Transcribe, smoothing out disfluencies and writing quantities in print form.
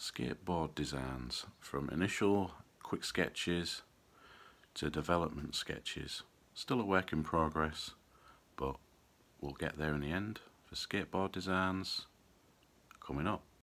skateboard designs, from initial quick sketches to development sketches. Still a work in progress, but we'll get there in the end for skateboard designs coming up.